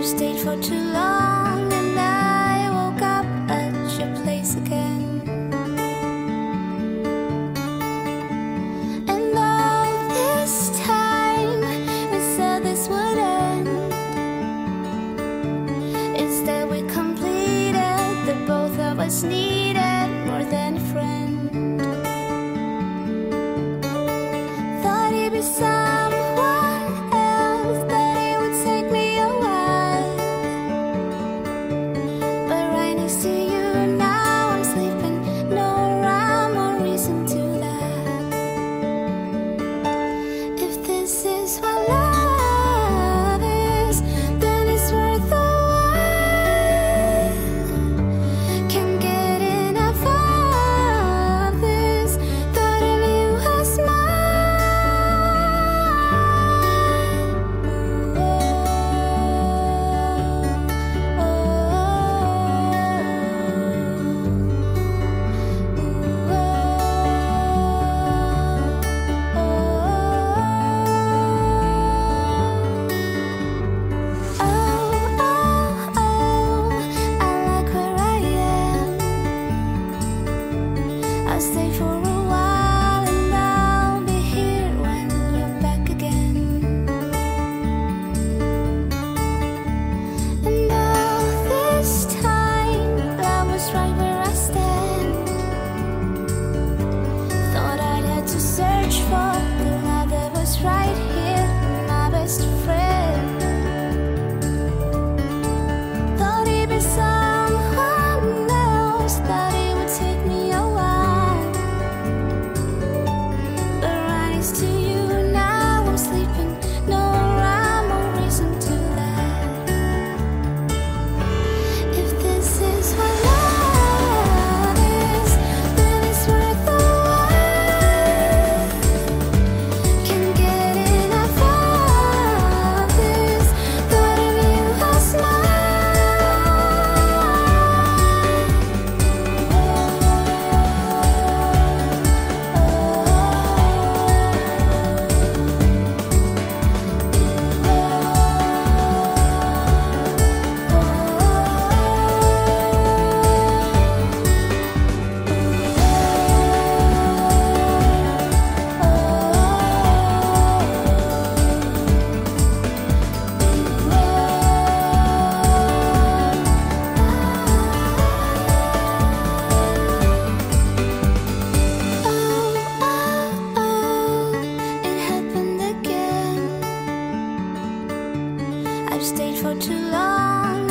stayed for too long, and I woke up at your place again. And all this time we said this would end. Instead we completed that both of us needed more than a friend. Thought he'd be someone else, that it would take me a while. But right next to you now I'm sleeping, no rhyme or reason to that. If this is what love is, then it's worth the while. Can't get enough of this, thought of you as I'll stay for a while, and I'll be here when you're back again. And all this time, I was right where I stand. Thought I'd had to search for the love that was right here, my best friend. Thought he'd be someone else, that it would take me a while. But right next to you now I'm sleeping, no rhyme or reason to that. If this is what love is, then it's worth the while. Can't get enough of this, thought of you as it happened again. I've stayed for too long,